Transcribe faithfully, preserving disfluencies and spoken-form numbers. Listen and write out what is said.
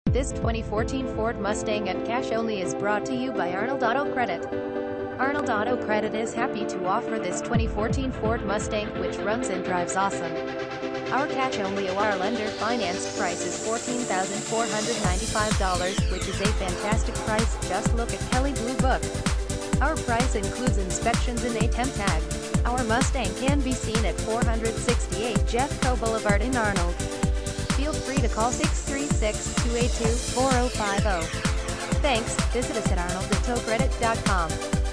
This twenty fourteen Ford Mustang at cash only is brought to you by Arnold Auto Credit. Arnold Auto Credit is happy to offer this twenty fourteen Ford Mustang, which runs and drives awesome. Our cash-only O R lender financed price is fourteen thousand four hundred ninety-five dollars, which is a fantastic price. Just look at Kelley Blue Book. Our price includes inspections and a temp tag. Our Mustang can be seen at four sixty-eight Jeffco Boulevard in Arnold. Feel free to call six three six, two eight two, four zero five zero. Thanks. Visit us at arnold auto credit dot com.